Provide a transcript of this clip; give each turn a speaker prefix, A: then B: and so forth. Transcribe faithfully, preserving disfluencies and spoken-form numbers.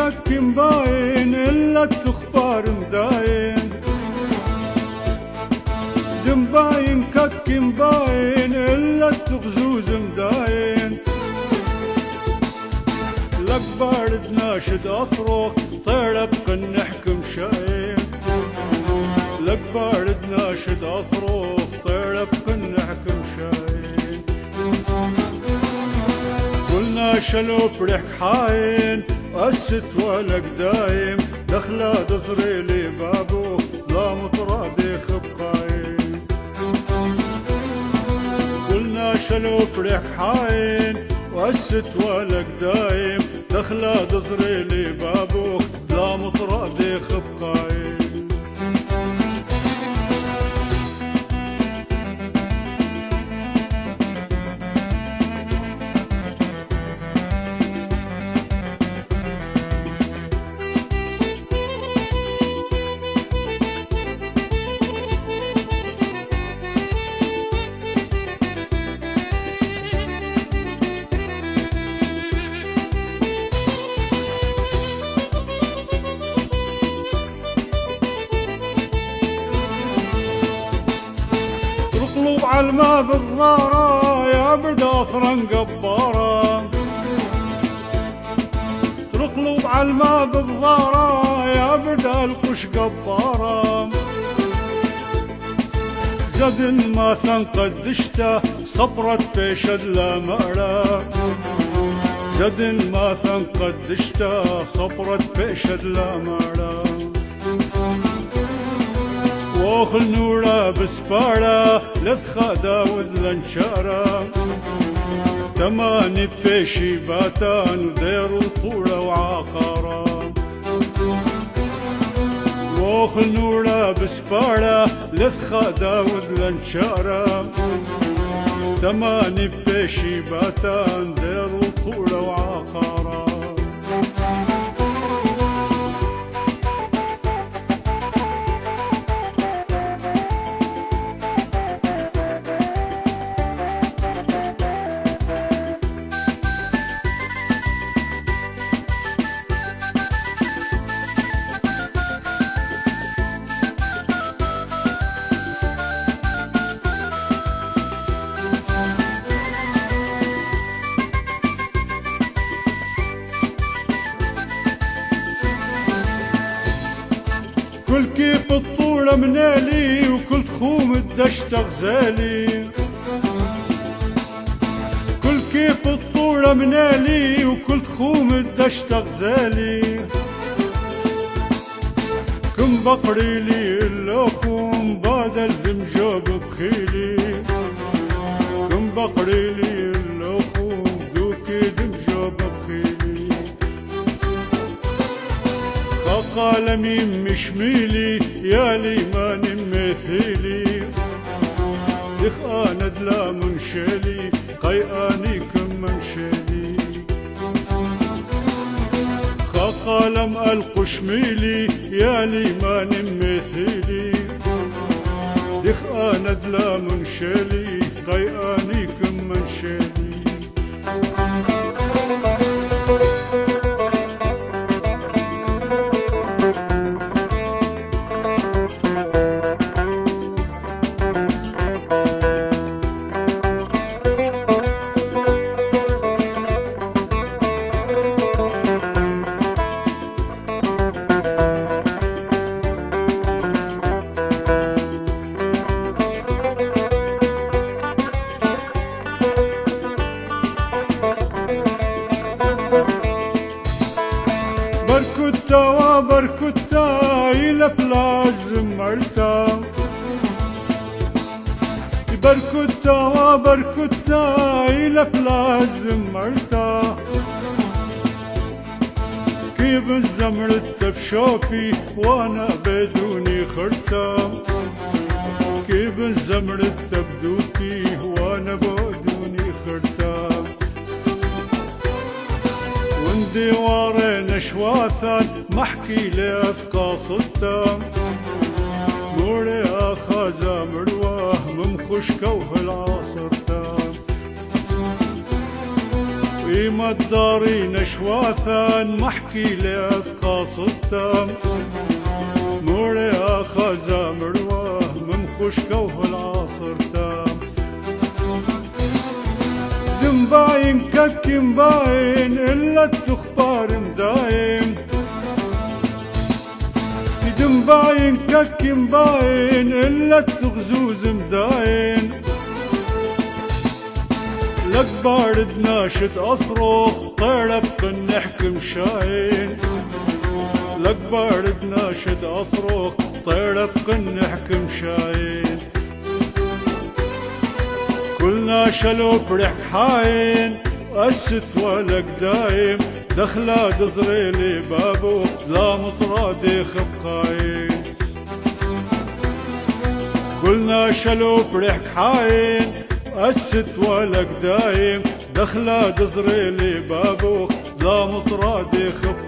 A: كاكم باين إلا التخبار مداين دم باين كاكم باين إلا التغزوز مداين لك بارد ناشد أفرق طير أبقى نحكم شاين لك بارد ناشد أفرق طير أبقى نحكم شاين قلنا شلو بريح حاين قست ولك دايم دخلا تصري لي بابو لا مطرادي خبقاين قلنا شلو بريح حاين وقست ولك دايم دخلا تصري لي بابو لا مطرادي خبقاين عالما بالضارة يا برد أثرا قبارة ترقلب عالما بالضارة يا برد القش قبارة زد ما ثنقدشته صفرت بيشد لا مأرة زد ما ثنقدشته صفرت بيشد لا مأرة وخل نورا بسبارة لثخادا وذلنشارة تماني بيشي باتان وديرو طولة وعقارة وخل نورا بسبارة لثخادا وذلنشارة تماني بيشي باتان ديرو طولة وعقارة كل كيف الطولة منالي وكل تخوم الدشت غزالي كل كيف الطولة منالي وكل تخوم الدشت غزالي كم بقري لي اللخوم بعد الدمجاب بخيلي كم بقري لي اللخوم دوكي دمجاب بخيلي قالمي مشميلي يا لي ما نمثيلي لخاند لا منشلي قياني كم منشلي قالم القشميلي يا لي ما نمثيلي لخاند لا منشلي قياني كم منشلي بركوتا وبركوتا إلى بلازم مرتا بركوتا وبركوتا إلى بلازم مرتا كيف الزمر بشوفي وانا بدوني خرتا كيف الزمر تبدوكي وانا بدوني خرتا وندي وارين شواثات محكي لأثقى صدتا نوري أخازا مرواه ممخش كوه العصرتا ديما الداري نشواثان محكي لأثقاص التام موري أخذ مرواه ممخشكوه العصر تام دم باين ككم باين إلا التخبار مدايم دم باين ككم باين إلا التغزوز مداين لك بارد ناشد أصرخ طير بقن نحكم شاين لك بارد ناشد أصرخ طير بقن نحكم شاين كلنا شلو بريح حاين أست ولك دايم دخلا دزريلي بابو لا مطرادي خبقاين كلنا شلو بريح حاين أست ولك دايم دخلا دزريلي بابو لا مطرادي خبقاين